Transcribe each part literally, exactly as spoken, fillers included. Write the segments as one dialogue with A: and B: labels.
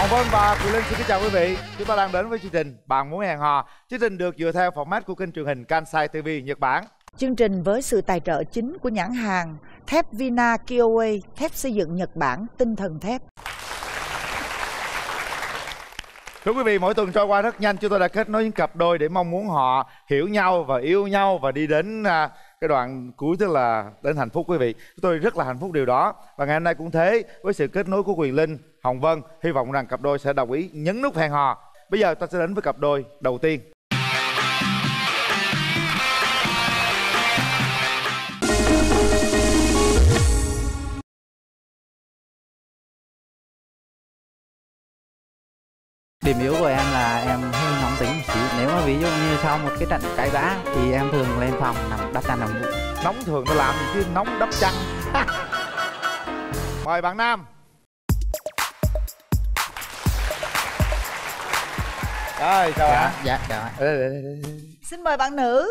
A: Hồng Vân và Quyền Linh xin kính chào quý vị. Chúng ta đang đến với chương trình Bạn Muốn Hẹn Hò. Chương trình được dựa theo format của kênh truyền hình Kansai ti vi Nhật Bản.
B: Chương trình với sự tài trợ chính của nhãn hàng thép Vina Kyoei, thép xây dựng Nhật Bản, tinh thần thép.
A: Thưa quý vị, mỗi tuần trôi qua rất nhanh, chúng tôi đã kết nối những cặp đôi để mong muốn họ hiểu nhau và yêu nhau và đi đến à, cái đoạn cuối, tức là đến hạnh phúc. Quý vị, tôi rất là hạnh phúc điều đó. Và ngày hôm nay cũng thế, với sự kết nối của Quyền Linh, Hồng Vân, hy vọng rằng cặp đôi sẽ đồng ý nhấn nút hẹn hò. Bây giờ ta sẽ đến với cặp đôi đầu tiên.
C: Điểm yếu của em là em hơi nóng tính một xíu. Nếu mà ví dụ như sau một cái trận cãi vã thì em thường lên phòng nằm đắp chăn nằm ngủ.
A: Nóng thường nó làm gì chứ nóng đắp chăn. Mời bạn nam. Rồi, chào
C: Dạ,
A: bạn.
C: dạ, dạ.
B: Xin mời bạn nữ.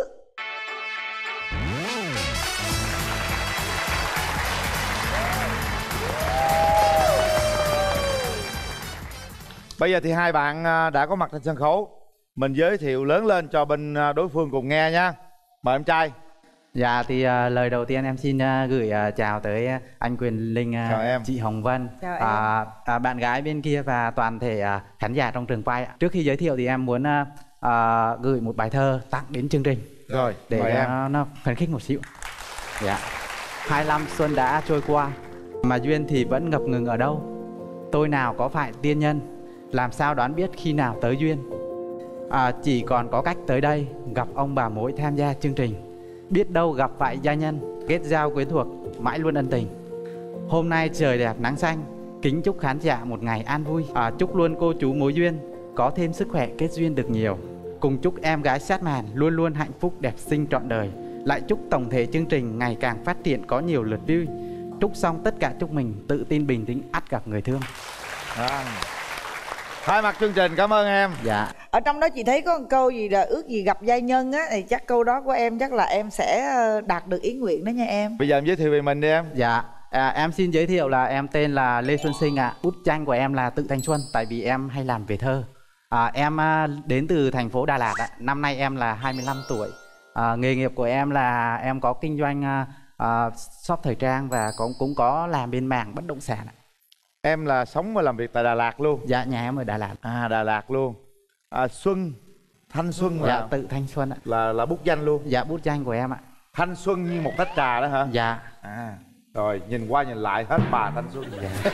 A: Bây giờ thì hai bạn đã có mặt trên sân khấu. Mình giới thiệu lớn lên cho bên đối phương cùng nghe nha. Mời em trai.
C: Dạ thì uh, lời đầu tiên em xin uh, gửi uh, chào tới uh, anh Quyền Linh, uh,
A: chào em.
C: chị Hồng Vân,
B: chào
C: uh,
B: em.
C: uh, bạn gái bên kia và toàn thể uh, khán giả trong trường quay. Trước khi giới thiệu thì em muốn uh, uh, gửi một bài thơ tặng đến chương trình.
A: Rồi,
C: để
A: mời
C: uh,
A: em.
C: nó, nó phấn khích một xíu. Dạ. Hai năm xuân đã trôi qua mà duyên thì vẫn ngập ngừng ở đâu. Tôi nào có phải tiên nhân, làm sao đoán biết khi nào tới duyên. À, chỉ còn có cách tới đây gặp ông bà mối tham gia chương trình. Biết đâu gặp phải gia nhân, kết giao quyến thuộc, mãi luôn ân tình. Hôm nay trời đẹp nắng xanh, kính chúc khán giả một ngày an vui. À, chúc luôn cô chú mối duyên có thêm sức khỏe, kết duyên được nhiều. Cùng chúc em gái sát màn luôn luôn hạnh phúc đẹp xinh trọn đời. Lại chúc tổng thể chương trình ngày càng phát triển có nhiều lượt view. Chúc xong tất cả chúc mình tự tin bình tĩnh ắt gặp người thương.
A: À. Thay mặt chương trình cảm ơn em.
C: Dạ.
B: Ở trong đó chị thấy có một câu gì là ước gì gặp giai nhân á, thì chắc câu đó của em chắc là em sẽ đạt được ý nguyện đó nha em.
A: Bây giờ em giới thiệu về mình đi em.
C: Dạ, à, em xin giới thiệu là em tên là Lê Xuân Sinh ạ. À. Bút tranh của em là Tự Thanh Xuân, tại vì em hay làm về thơ. À, em à, đến từ thành phố Đà Lạt ạ. Năm nay em là hai mươi lăm tuổi. À, nghề nghiệp của em là em có kinh doanh à, à, shop thời trang và cũng cũng có làm bên mảng bất động sản ạ.
A: Em là sống và làm việc tại Đà Lạt luôn?
C: Dạ, nhà em ở Đà Lạt.
A: À, Đà Lạt luôn. À, Xuân, Thanh Xuân là...
C: Dạ, Tự Thanh Xuân ạ.
A: Là là bút danh luôn?
C: Dạ, bút danh của em ạ.
A: Thanh Xuân như một tách trà đó hả?
C: Dạ.
A: À, rồi nhìn qua nhìn lại hết bà Thanh Xuân.
C: Dạ.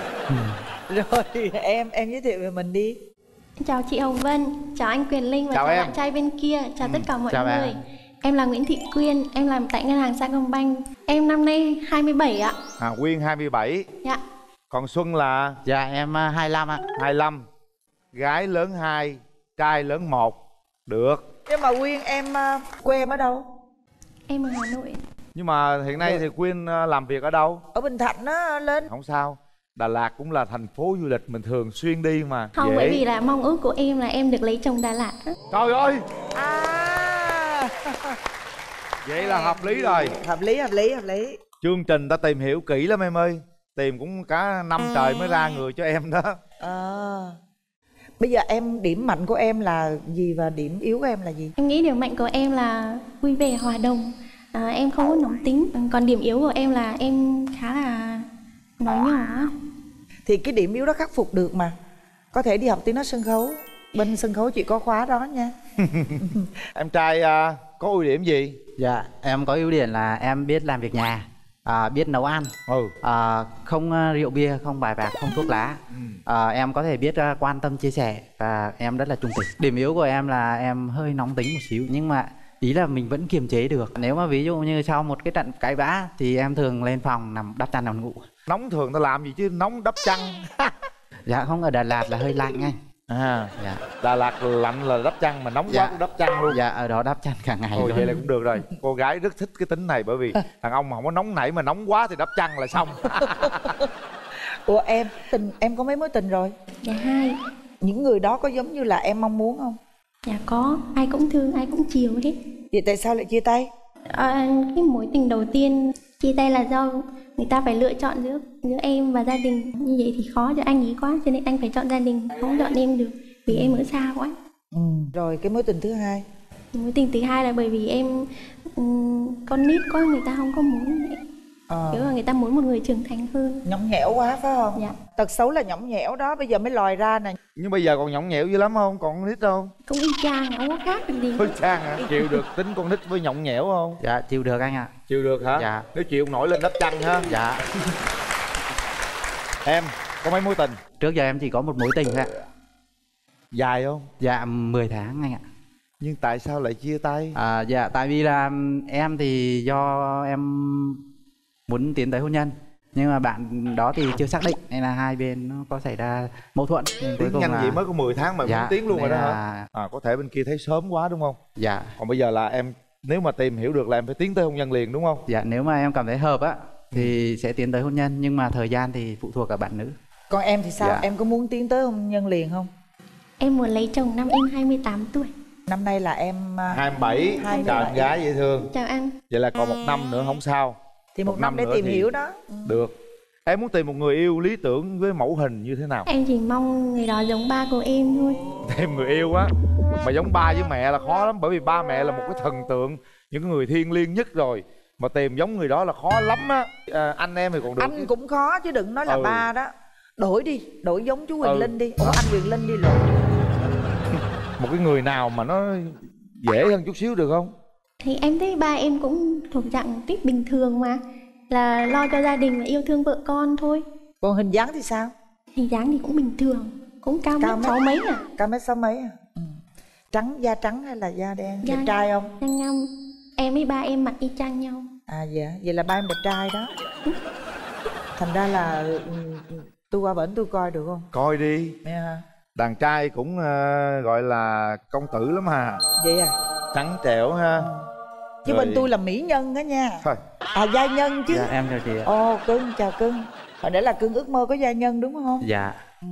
B: Rồi em em giới thiệu về mình đi.
D: Chào chị Hồng Vân, chào anh Quyền Linh và
A: chào,
D: chào
A: em.
D: bạn trai bên kia, chào ừ. tất cả mọi
C: chào
D: người.
C: em.
D: Em là Nguyễn Thị Quyên, em làm tại ngân hàng Sacombank. Em năm nay hai mươi bảy ạ.
A: À, Quyên hai mươi bảy.
D: Dạ.
A: Còn Xuân là?
C: Dạ, em hai mươi lăm ạ.
A: hai mươi lăm. Gái lớn hai, trai lớn một. Được.
B: Nhưng mà Quyên em quê em ở đâu?
D: Em ở Hà Nội.
A: Nhưng mà hiện nay thì Quyên làm việc ở đâu?
B: Ở Bình Thạnh á Linh.
A: Không sao. Đà Lạt cũng là thành phố du lịch mình thường xuyên đi mà.
D: Không,
A: dễ.
D: bởi vì là mong ước của em là em được lấy chồng Đà Lạt á.
A: Trời ơi.
B: À.
A: Vậy là hợp lý rồi.
B: Hợp lý, hợp lý, hợp lý.
A: Chương trình ta tìm hiểu kỹ lắm em ơi. Tìm cũng cả năm trời mới ra người cho em đó.
B: À. Bây giờ em điểm mạnh của em là gì và điểm yếu của em là gì?
D: Em nghĩ điểm mạnh của em là vui vẻ hòa đồng. À, em không có nóng tính. Còn điểm yếu của em là em khá là nói nhỏ.
B: Thì cái điểm yếu đó khắc phục được mà. Có thể đi học tiếng nói sân khấu. Bên sân khấu chị có khóa đó nha.
A: Em trai uh, có ưu điểm gì?
C: Dạ, em có ưu điểm là em biết làm việc nhà, à, biết nấu ăn,
A: ừ.
C: à, không uh, rượu bia, không bài bạc, không thuốc lá. ừ. à, Em có thể biết uh, quan tâm chia sẻ và em rất là trung tình. Điểm yếu của em là em hơi nóng tính một xíu, nhưng mà ý là mình vẫn kiềm chế được. Nếu mà ví dụ như sau một cái trận cãi vã thì em thường lên phòng nằm đắp chăn nằm ngủ.
A: Nóng thường ta làm gì chứ nóng đắp chăn.
C: Dạ không, ở Đà Lạt là hơi lạnh anh.
A: À,
C: dạ.
A: Đà Lạt lạnh là đắp chăn, mà nóng
C: dạ.
A: quá cũng đắp chăn luôn.
C: Dạ, ở đó đắp chăn cả ngày.
A: Ôi, vậy là cũng được rồi. Cô gái rất thích cái tính này, bởi vì thằng ông mà không có nóng nảy mà nóng quá thì đắp chăn là xong.
B: Ủa em, tình em có mấy mối tình rồi?
D: Dạ hai.
B: Những người đó có giống như là em mong muốn không?
D: Dạ có, ai cũng thương, ai cũng chiều hết.
B: Vậy tại sao lại chia tay?
D: À, cái mối tình đầu tiên Chia tay là do người ta phải lựa chọn giữa giữa em và gia đình, như vậy thì khó cho anh ấy quá, cho nên anh phải chọn gia đình, không chọn em được vì em ở xa quá.
B: Ừ. Rồi cái mối tình thứ hai?
D: Mối tình thứ hai là bởi vì em um, con nít quá, người ta không có muốn vậy.
B: À.
D: Kiểu là người ta muốn một người trưởng thành hơn.
B: Nhõng nhẽo quá phải không?
D: Dạ.
B: Tật xấu là nhõng nhẽo đó, bây giờ mới lòi ra nè.
A: Nhưng bây giờ còn nhõng nhẽo dữ lắm không? Còn con nít không?
D: Cũng y chang, không có khác gì.
A: Hơi chang hả? Chịu được tính con nít với nhõng nhẽo không?
C: Dạ chịu được anh ạ.
A: Chịu được hả?
C: Dạ.
A: Nếu chịu nổi lên đắp chăn ha.
C: Dạ.
A: Em có mấy mối tình?
C: Trước giờ em chỉ có một mối tình thôi ạ.
A: Dài không?
C: Dạ mười tháng anh ạ.
A: Nhưng tại sao lại chia tay?
C: À, dạ tại vì là em thì do em muốn tiến tới hôn nhân, nhưng mà bạn đó thì chưa xác định nên là hai bên nó có xảy ra mâu thuẫn. Nhưng cuối
A: Tiến
C: cùng
A: nhanh
C: là...
A: vậy mới có mười tháng mà
C: Dạ,
A: muốn tiến luôn rồi
C: nên
A: đó
C: là-
A: hả? À, có thể bên kia thấy sớm quá đúng không?
C: Dạ.
A: Còn bây giờ là em nếu mà tìm hiểu được là em phải tiến tới hôn nhân liền đúng không?
C: Dạ nếu mà em cảm thấy hợp á thì sẽ tiến tới hôn nhân, nhưng mà thời gian thì phụ thuộc ở bạn nữ.
B: Còn em thì sao?
C: Dạ.
B: Em có muốn tiến tới hôn nhân liền không?
D: Em muốn lấy chồng năm em hai mươi tám tuổi.
B: Năm nay là em à,
A: hai mươi bảy,
B: hai mươi
A: chào
B: bảy.
A: em gái dễ thương.
D: Chào anh.
A: Vậy là còn một năm nữa không sao.
B: thì một,
A: một
B: năm,
A: năm
B: để
A: nữa
B: tìm
A: thì-
B: hiểu đó. Ừ.
A: Được. Em muốn tìm một người yêu lý tưởng với mẫu hình như thế nào?
D: Em chỉ mong người đó giống ba của em thôi.
A: Tìm người yêu á mà giống ba với mẹ là khó lắm, bởi vì ba mẹ là một cái thần tượng, những cái người thiêng liêng nhất rồi, mà tìm giống người đó là khó lắm á. À, anh em thì còn được.
B: Anh cũng khó chứ đừng nói là
A: Ừ.
B: ba đó. Đổi đi, đổi giống chú Quyền
A: Ừ.
B: Linh đi. Ủa anh Quyền Linh đi lộn.
A: Một cái người nào mà nó dễ hơn chút xíu được không?
D: Thì em thấy ba em cũng thuộc dạng tuyết bình thường mà, là lo cho gia đình và yêu thương vợ con thôi.
B: Còn hình dáng thì sao?
D: Hình dáng thì cũng bình thường, cũng cao
B: Cao
D: mét
B: mét.
D: sáu mấy à.
B: Cao mét sáu mấy à? Ừ. Trắng, da trắng hay là da đen?
D: Da-
B: Đẹp trai không?
D: Nhanh nhăm, em với ba em mặt y chang nhau.
B: À dạ, vậy là ba em đẹp trai đó. Thành ra là ừ, tôi qua bển tôi coi được không?
A: Coi đi,
B: Dạ.
A: đàn trai cũng ờ, gọi là công tử lắm hà.
B: Vậy à?
A: Trắng trẻo ha.
B: Chứ
A: Rồi-
B: bên tôi là mỹ nhân đó nha.
A: Thôi,
B: À gia nhân chứ.
C: Dạ em chào chị ạ.
B: Ồ cưng, chào cưng. Hồi nãy là cưng ước mơ có gia nhân đúng không?
C: Dạ.
B: Ừ.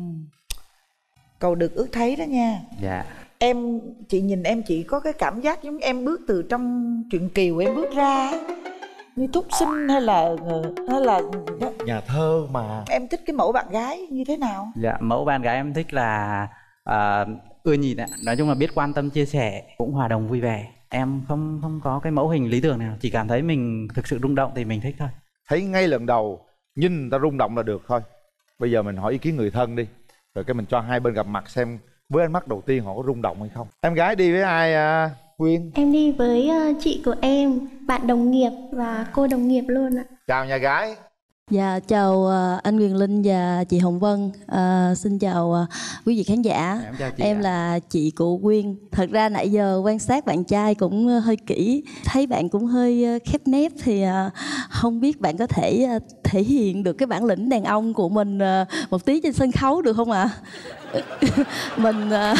B: Cầu được ước thấy đó nha.
C: Dạ.
B: Em, chị nhìn em chị có cái cảm giác giống em bước từ trong truyện Kiều em bước ra ấy. Như Thúc Sinh hay là hay là
A: nhà thơ mà.
B: em thích cái mẫu bạn gái như thế nào?
C: Dạ mẫu bạn gái em thích là à, ưa nhìn ạ, nói chung là biết quan tâm chia sẻ, cũng hòa đồng vui vẻ. Em không không có cái mẫu hình lý tưởng nào, chỉ cảm thấy mình thực sự rung động thì mình thích thôi.
A: Thấy ngay lần đầu nhìn người ta rung động là được thôi. Bây giờ mình hỏi ý kiến người thân đi, rồi cái mình cho hai bên gặp mặt xem với ánh mắt đầu tiên họ có rung động hay không. Em gái đi với ai à, Quyên?
D: Em đi với ờ, chị của em, bạn đồng nghiệp và cô đồng nghiệp luôn ạ.
A: Chào nhà gái.
E: Dạ chào ờ, anh Quyền Linh và chị Hồng Vân. Ờ, xin chào ờ, quý vị khán giả.
C: Em chào chị
E: Em
C: ạ.
E: là chị của Quyên. Thật ra nãy giờ quan sát bạn trai cũng ờ, hơi kỹ, thấy bạn cũng hơi ờ, khép nép, thì ờ, không biết bạn có thể ờ, thể hiện được cái bản lĩnh đàn ông của mình ờ, một tí trên sân khấu được không ạ? Mình ờ,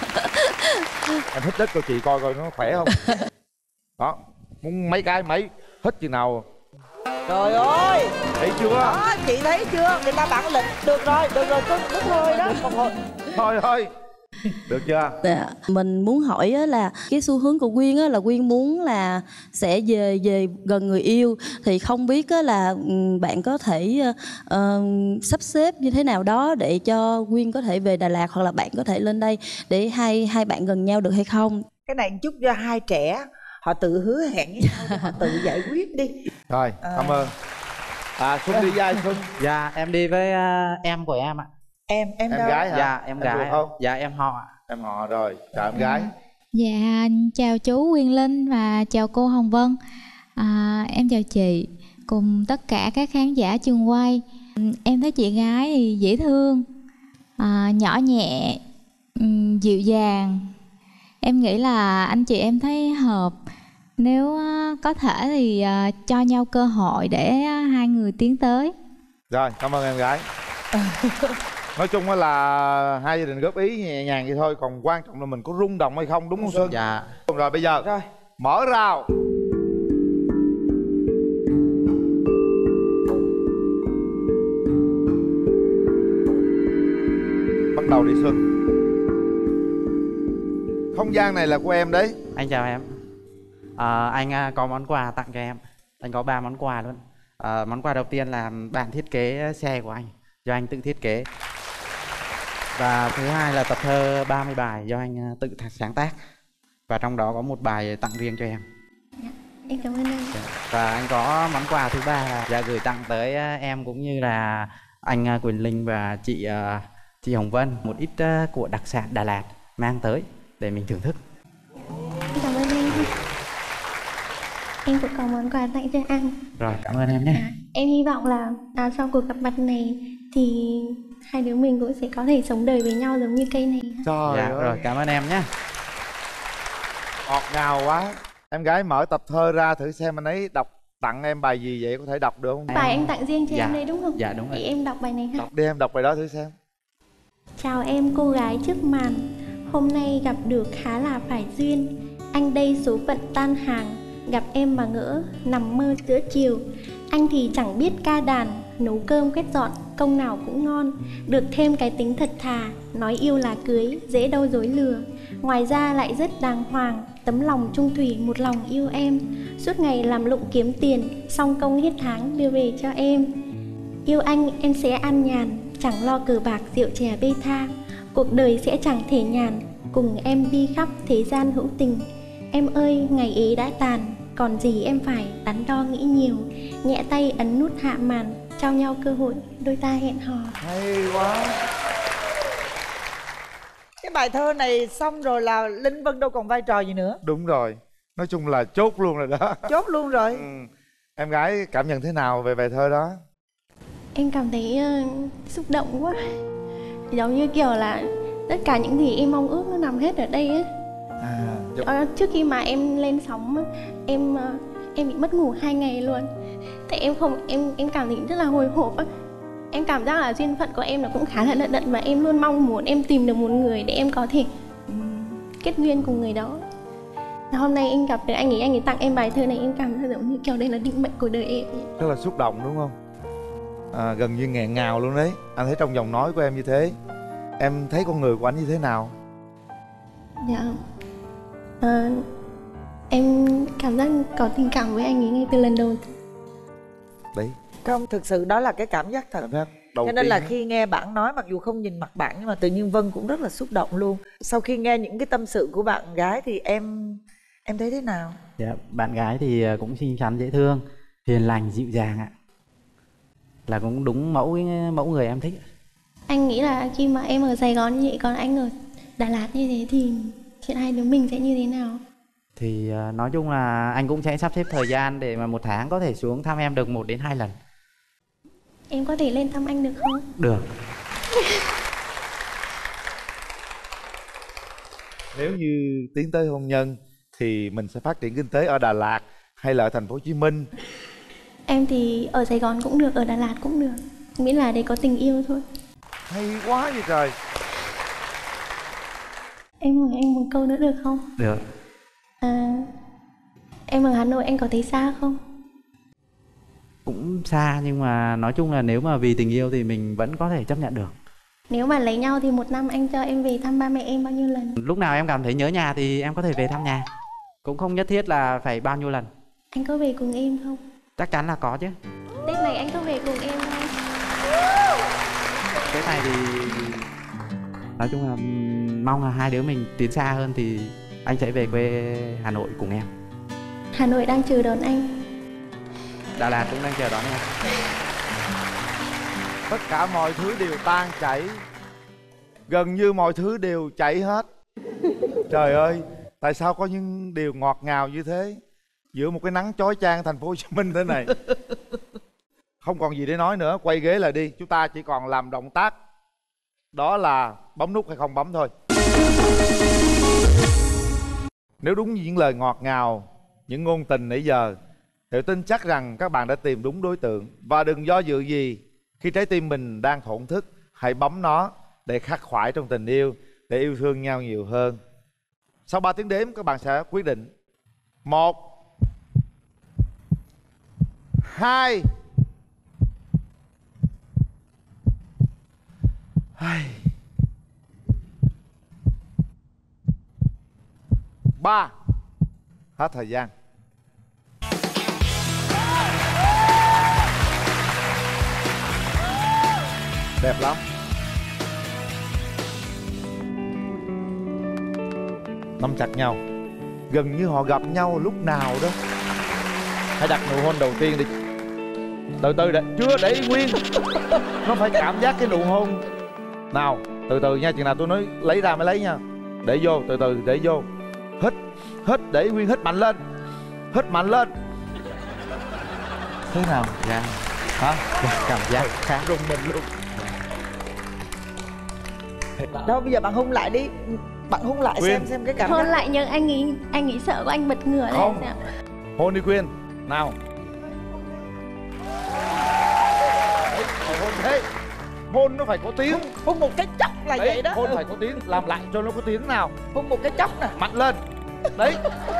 A: Em hít đất cho chị coi coi nó khỏe không. Đó, muốn mấy cái mấy hít chừng nào.
B: Trời ơi,
A: Thấy chưa?
B: đó chị thấy chưa? Người ta bản lĩnh. Được rồi, được rồi cưng, cứ thôi đó. Một hồi.
A: Thôi thôi. Được chưa?
E: Dạ. Mình muốn hỏi á là cái xu hướng của Quyên á là Quyên muốn là sẽ về về gần người yêu, thì không biết á là ừm, bạn có thể ờ, sắp xếp như thế nào đó để cho Quyên có thể về Đà Lạt, hoặc là bạn có thể lên đây để hai hai bạn gần nhau được hay không?
B: Cái này chúc cho hai trẻ họ tự hứa hẹn với nhau, họ tự giải quyết đi.
A: Rồi, cảm ơn. À, Xuân đi với ai Xuân?
C: Dạ em đi với à, em của em ạ.
B: Em, em,
A: Em
B: đâu?
A: gái hả?
C: Dạ em
A: Em
C: gái.
A: ruột không?
C: Dạ em họ ạ.
A: Em họ rồi, chào em gái.
F: Dạ, chào chú Quyền Linh và chào cô Hồng Vân. À, em chào chị cùng tất cả các khán giả trường quay. Em thấy chị gái thì dễ thương, à, nhỏ nhẹ, ừm, dịu dàng. Em nghĩ là anh chị em thấy hợp. Nếu à, có thể thì à, cho nhau cơ hội để à, hai người tiến tới.
A: Rồi, cảm ơn em gái. Nói chung á là hai gia đình góp ý nhẹ nhàng vậy thôi, còn quan trọng là mình có rung động hay không, đúng không Xuân?
C: Dạ.
A: Rồi bây giờ
B: Rồi.
A: mở rào. Bắt đầu đi Xuân. Không gian này là của em đấy.
C: Anh chào em. À, anh à, có món quà tặng cho em. Anh có ba món quà luôn. À, món quà đầu tiên là bản thiết kế xe của anh, do anh tự thiết kế. Và thứ hai là tập thơ ba mươi bài do anh tự sáng tác. Và trong đó có một bài tặng riêng cho em.
D: Dạ, em cảm ơn anh.
C: Và anh có món quà thứ ba là dạ, gửi tặng tới em cũng như là anh Quyền Linh và chị chị Hồng Vân một ít của đặc sản Đà Lạt mang tới để mình thưởng thức.
D: Em cảm ơn anh. Em cũng có món quà tặng cho anh.
C: Rồi, cảm ơn em nhé.
D: À, em hy vọng là à, sau cuộc gặp mặt này thì hai đứa mình cũng sẽ có thể sống đời với nhau giống như cây này.
A: Trời
C: Dạ,
A: ơi.
C: rồi, cảm ơn em nhé.
A: Ngọt ngào quá. Em gái mở tập thơ ra thử xem anh ấy đọc tặng em bài gì vậy, có thể đọc được không?
D: Bài anh tặng riêng cho
C: Dạ.
D: em đây đúng không?
C: Dạ, đúng rồi.
D: Thì em đọc bài này ha.
A: Đọc đi em, đọc bài đó thử xem.
D: Chào em cô gái trước màn, hôm nay gặp được khá là phải duyên. Anh đây số phận tan hàng, gặp em mà ngỡ, nằm mơ giữa chiều. Anh thì chẳng biết ca đàn, nấu cơm quét dọn, công nào cũng ngon. Được thêm cái tính thật thà, nói yêu là cưới, dễ đâu dối lừa. Ngoài ra lại rất đàng hoàng, tấm lòng trung thủy một lòng yêu em. Suốt ngày làm lụng kiếm tiền, xong công hết tháng đưa về cho em. Yêu anh em sẽ an nhàn, chẳng lo cờ bạc rượu chè bê tha. Cuộc đời sẽ chẳng thể nhàn, cùng em đi khắp thế gian hữu tình. Em ơi ngày ấy đã tàn, còn gì em phải đắn đo nghĩ nhiều. Nhẹ tay ấn nút hạ màn, trao nhau cơ hội đôi ta hẹn hò.
A: Hay quá.
B: Cái bài thơ này xong rồi là Linh Vân đâu còn vai trò gì nữa.
A: Đúng rồi. Nói chung là chốt luôn rồi đó.
B: Chốt luôn rồi.
A: Ừ. Em gái cảm nhận thế nào về bài thơ đó?
D: Em cảm thấy uh, xúc động quá. Giống như kiểu là tất cả những gì em mong ước nó nằm hết ở đây á.
A: À,
D: Ờ, trước khi mà em lên sóng á, em uh, em bị mất ngủ hai ngày luôn. Tại em không em em cảm thấy rất là hồi hộp á. Em cảm giác là duyên phận của em nó cũng khá là đận đận và em luôn mong muốn em tìm được một người để em có thể um, kết duyên cùng người đó. Và hôm nay em gặp được anh ấy, anh ấy tặng em bài thơ này, em cảm thấy giống như kiểu đây là định mệnh của đời em.
A: rất là xúc động đúng không? À, gần như nghẹn ngào luôn đấy. Anh thấy trong giọng nói của em như thế. Em thấy con người của anh như thế nào?
D: Dạ à, em cảm giác có tình cảm với anh ấy ngay từ lần đầu.
A: Đấy,
B: Không, thực sự đó là cái cảm giác thật.
A: cảm giác đầu
B: Cho nên
A: tiên
B: là
A: á.
B: khi nghe bạn nói, mặc dù không nhìn mặt bạn nhưng mà tự nhiên Vân cũng rất là xúc động luôn. Sau khi nghe những cái tâm sự của bạn gái thì em em thấy thế nào?
C: Dạ, bạn gái thì cũng xinh xắn dễ thương, hiền lành dịu dàng ạ. Là cũng đúng mẫu mẫu người em thích.
D: Anh nghĩ là khi mà em ở Sài Gòn như vậy, còn anh ở Đà Lạt như thế thì chuyện hai đứa mình sẽ như thế nào?
C: Thì uh, nói chung là anh cũng sẽ sắp xếp thời gian để mà một tháng có thể xuống thăm em được một đến hai lần.
D: Em có thể lên thăm anh được không?
C: Được.
A: Nếu như tiến tới hôn nhân thì mình sẽ phát triển kinh tế ở Đà Lạt hay là ở thành phố Hồ Chí Minh?
D: Em thì ở Sài Gòn cũng được, ở Đà Lạt cũng được, miễn là để có tình yêu thôi.
A: Hay quá vậy trời.
D: Em hỏi anh một câu nữa được không?
C: Được.
D: À, em ở Hà Nội anh có thấy xa không?
C: Cũng xa nhưng mà nói chung là nếu mà vì tình yêu thì mình vẫn có thể chấp nhận được.
D: Nếu mà lấy nhau thì một năm anh cho em về thăm ba mẹ em bao nhiêu lần?
C: Lúc nào em cảm thấy nhớ nhà thì em có thể về thăm nhà. Cũng không nhất thiết là phải bao nhiêu lần.
D: Anh có về cùng em không?
C: Chắc chắn là có chứ.
D: Tết này anh có về cùng em không?
C: Cái này thì nói chung là mong là hai đứa mình tiến xa hơn thì anh sẽ về quê Hà Nội cùng em.
D: Hà Nội đang chờ đón anh.
C: Đà Lạt cũng đang chờ đón em.
A: Tất cả mọi thứ đều tan chảy. Gần như mọi thứ đều chảy hết. Trời ơi, tại sao có những điều ngọt ngào như thế giữa một cái nắng chói chang thành phố Hồ Chí Minh thế này? Không còn gì để nói nữa, quay ghế lại đi. Chúng ta chỉ còn làm động tác, đó là bấm nút hay không bấm thôi. Nếu đúng những lời ngọt ngào, những ngôn tình nãy giờ, Thiệu tin chắc rằng các bạn đã tìm đúng đối tượng. Và đừng do dự gì, khi trái tim mình đang thổn thức, hãy bấm nó để khắc khoải trong tình yêu, để yêu thương nhau nhiều hơn. Sau ba tiếng đếm các bạn sẽ quyết định. Một, hai, hai, ba. Hết thời gian. Đẹp lắm. Nắm chặt nhau, gần như họ gặp nhau lúc nào đó. Hãy đặt nụ hôn đầu tiên đi. Từ từ để, chưa để nguyên. Nó phải cảm giác cái nụ hôn. Nào, từ từ nha, chừng nào tôi nói lấy ra mới lấy nha. Để vô, từ từ để vô. Hít, hít để nguyên, hít mạnh lên. Hít mạnh lên. Thế nào?
C: Dạ.
A: Hả?
C: Cảm giác khác.
A: Rùng mình luôn.
B: Đâu bây giờ bạn hôn lại đi. Bạn hôn lại
A: Quyên.
B: xem xem cái cảm
D: Hôn
B: giác.
D: lại nhưng anh nghĩ anh nghĩ sợ của anh bật ngửa lên
A: Không.
D: sao?
A: Hôn đi Quyên. Nào. Đấy, phải hôn thế. Hôn nó phải có tiếng.
B: Hôn một cái chốc là
A: Đấy,
B: vậy đó.
A: hôn
B: Ừ.
A: phải có tiếng. Làm lại cho nó có tiếng nào.
B: Hôn một cái chốc nè.
A: Mạnh lên. Đấy.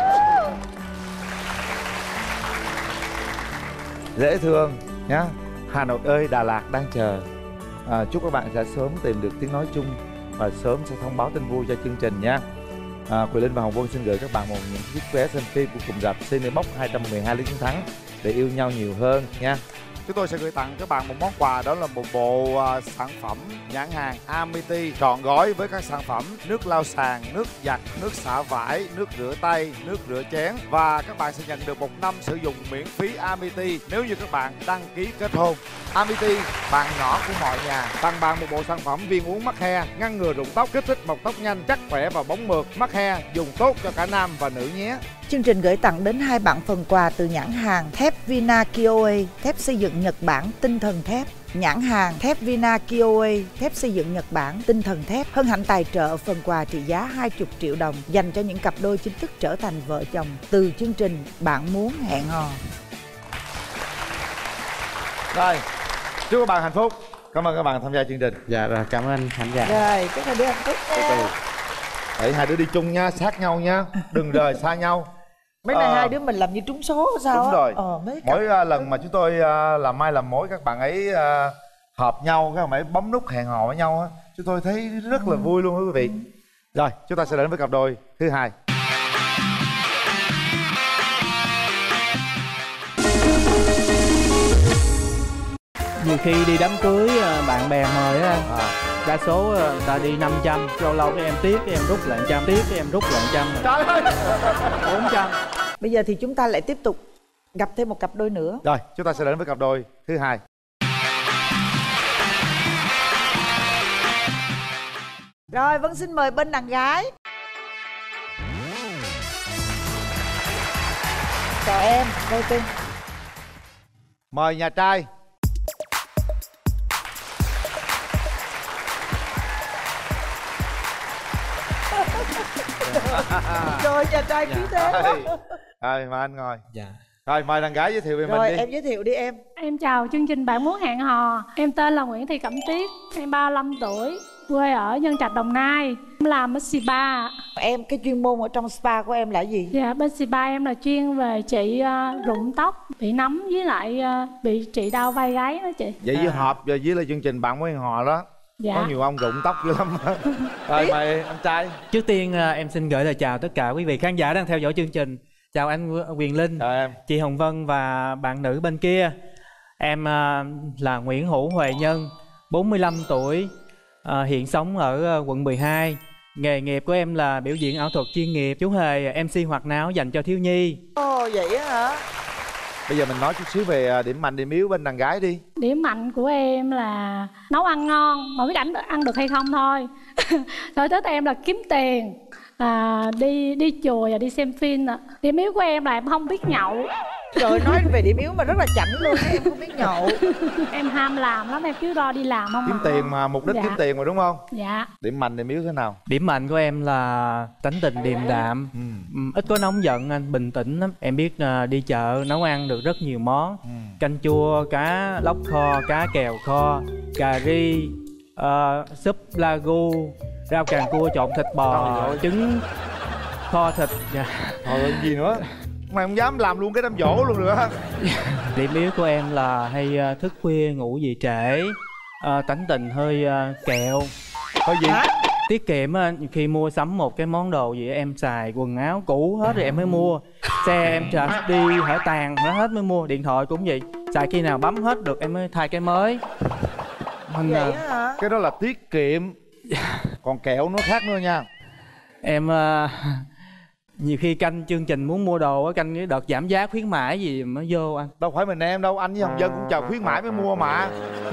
A: Dễ thương nhá. Hà Nội ơi, Đà Lạt đang chờ. à, Chúc các bạn sẽ sớm tìm được tiếng nói chung và sớm sẽ thông báo tin vui cho chương trình nha. à, Quỳ Linh và Hồng Vân xin gửi các bạn một những chiếc vé xem phim của cùng rạp Cinebox hai trăm mười hai lý chiến thắng để yêu nhau nhiều hơn nha. Chúng tôi sẽ gửi tặng các bạn một món quà, đó là một bộ uh, sản phẩm nhãn hàng Amity trọn gói với các sản phẩm nước lau sàn, nước giặt, nước xả vải, nước rửa tay, nước rửa chén, và các bạn sẽ nhận được một năm sử dụng miễn phí Amity nếu như các bạn đăng ký kết hôn. Amity, bạn nhỏ của mọi nhà, tặng bạn một bộ sản phẩm viên uống mắc he, ngăn ngừa rụng tóc, kích thích mọc tóc nhanh, chắc khỏe và bóng mượt. Mắc he dùng tốt cho cả nam và nữ nhé.
B: Chương trình gửi tặng đến hai bạn phần quà từ nhãn hàng thép Vina Kioe, thép xây dựng Nhật Bản tinh thần thép. Nhãn hàng thép Vina Kioe, thép xây dựng Nhật Bản tinh thần thép hân hạnh tài trợ phần quà trị giá hai mươi triệu đồng dành cho những cặp đôi chính thức trở thành vợ chồng từ chương trình Bạn Muốn Hẹn Hò.
A: Rồi, chúc các bạn hạnh phúc. Cảm ơn các bạn tham gia chương trình.
C: Dạ rồi, cảm ơn khán giả.
B: Rồi, chúc hai đứa hạnh phúc nha.
A: Để hai đứa đi chung nha, sát nhau nha, đừng rời xa nhau.
B: Mấy nay
A: Ờ,
B: hai đứa mình làm như trúng số sao
A: đúng
B: á?
A: rồi.
B: Ờ, mấy cặp-
A: Mỗi uh, lần mà chúng tôi uh, làm mai làm mối các bạn ấy uh, hợp nhau, các bạn ấy bấm nút hẹn hò với nhau á, chúng tôi thấy rất là vui luôn quý vị. Rồi, chúng ta sẽ đến với cặp đôi thứ hai.
G: Nhiều khi đi đám cưới bạn bè mời á,
A: À.
G: đa số người ta đi năm trăm, lâu lâu cái em tiếc cái em rút lại một trăm, tiếc cái em rút lại một trăm,
A: Trời ơi.
G: bốn trăm.
B: Bây giờ thì chúng ta lại tiếp tục gặp thêm một cặp đôi nữa.
A: Rồi, chúng ta sẽ đến với cặp đôi thứ hai.
B: Rồi, Vân xin mời bên đàn gái. Chào em, Đôi Tinh.
A: Mời nhà trai.
B: Rồi, nhà trai khí thế.
A: Rồi, rồi mời anh ngồi.
G: Dạ.
A: Rồi, mời đàn gái giới thiệu về
B: Rồi,
A: mình đi.
B: em giới thiệu đi em.
H: Em chào chương trình Bạn Muốn Hẹn Hò. Em tên là Nguyễn Thị Cẩm Tuyết, em ba mươi lăm tuổi, quê ở Nhân Trạch, Đồng Nai. Em làm ở spa.
B: Em, cái chuyên môn ở trong spa của em là gì?
H: Dạ, bên spa em là chuyên về trị uh, rụng tóc, bị nấm với lại uh, bị trị đau vai gáy đó chị.
A: Vậy với hợp và với là chương trình Bạn Muốn Hẹn Hò đó.
H: Dạ.
A: Có nhiều ông rụng tóc dữ lắm. Rồi, mời anh trai.
G: Trước tiên à, em xin gửi lời chào tất cả quý vị khán giả đang theo dõi chương trình. Chào anh Quyền Linh,
A: Chào em.
G: chị Hồng Vân và bạn nữ bên kia. Em à, là Nguyễn Hữu Huệ Nhân, bốn mươi lăm tuổi, à, hiện sống ở à, quận mười hai. Nghề nghiệp của em là biểu diễn ảo thuật chuyên nghiệp, chú hề em xê hoạt náo dành cho thiếu nhi.
B: Ồ, vậy á hả?
A: Bây giờ mình nói chút xíu về điểm mạnh điểm yếu bên đàn gái đi.
H: Điểm mạnh của em là nấu ăn ngon, mà biết ăn ăn được hay không thôi. Sở thích em là kiếm tiền, à, đi đi chùa và đi xem phim ạ. Điểm yếu của em là em không biết nhậu.
B: Trời, nói về điểm yếu mà rất là chảnh luôn. Em không biết nhậu.
H: Em ham làm lắm, em cứ đo đi làm không
A: Kiếm
H: à.
A: tiền mà, mục đích
H: Dạ.
A: kiếm tiền mà đúng không?
H: Dạ.
A: Điểm mạnh điểm yếu thế nào?
G: Điểm mạnh của em là tánh tình điềm đạm,
A: Ừ.
G: Ừm, ít có nóng giận, anh bình tĩnh lắm. Em biết à, đi chợ nấu ăn được rất nhiều món.
A: Ừ.
G: Canh chua, cá lóc kho, cá kèo kho, cà ri, uh, súp lagu, rau càng cua trộn thịt bò,
A: Trời ơi.
G: trứng kho thịt. Dạ.
A: Thôi ơi, gì nữa? Mày không dám làm luôn cái đám dỗ luôn nữa.
G: Điểm yếu của em là hay à, thức khuya ngủ dậy trễ, à, tánh tình hơi à, kẹo.
A: Thôi gì?
B: Hả?
G: Tiết kiệm á, khi mua sắm một cái món đồ gì em xài quần áo cũ hết rồi em mới mua. Xe em chờ đi hở tàn nó hết mới mua. Điện thoại cũng vậy, xài khi nào bấm hết được em mới thay cái mới. Mình
B: Vậy
G: à,
B: hả?
A: Cái đó là tiết kiệm. Còn kẹo nó khác nữa nha.
G: em à, nhiều khi canh chương trình muốn mua đồ á, canh cái đợt giảm giá khuyến mãi gì mới vô anh.
A: Đâu phải mình em đâu, anh với Hồng Vân cũng chờ khuyến mãi mới mua mà.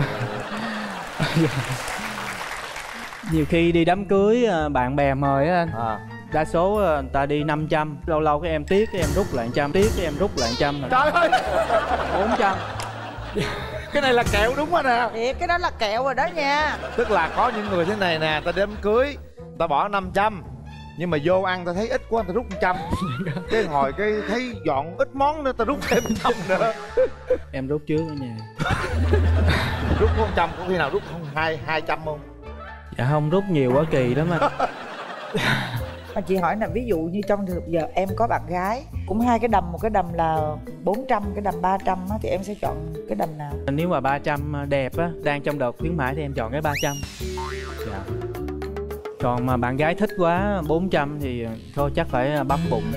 G: Nhiều khi đi đám cưới à, bạn bè mời á anh,
A: À.
G: đa số à, người ta đi năm trăm, lâu lâu cái em tiếc cái em rút lại trăm, tiếc cái em rút lại trăm,
A: Trời ơi,
G: bốn trăm.
A: cái này là kẹo đúng rồi nè.
B: Thiệt, cái đó là kẹo rồi đó nha.
A: Tức là có những người thế này nè, ta đám cưới ta bỏ năm trăm, nhưng mà vô ăn ta thấy ít quá ta rút một trăm. Cái hồi cái thấy dọn ít món nữa ta rút thêm trăm nữa.
G: Em rút trước ở nhà.
A: Rút có một trăm, có khi nào rút không hai hai trăm không?
G: Dạ không, rút nhiều quá kỳ lắm anh.
B: Mà chị hỏi là ví dụ như trong trường hợp giờ em có bạn gái cũng hai cái đầm, một cái đầm là bốn trăm, cái đầm ba trăm á, thì em sẽ chọn cái đầm nào?
G: Nếu mà ba trăm đẹp á, đang trong đợt khuyến mãi thì em chọn cái ba trăm. Dạ. Còn mà bạn gái thích quá bốn trăm thì thôi chắc phải bấm bụng.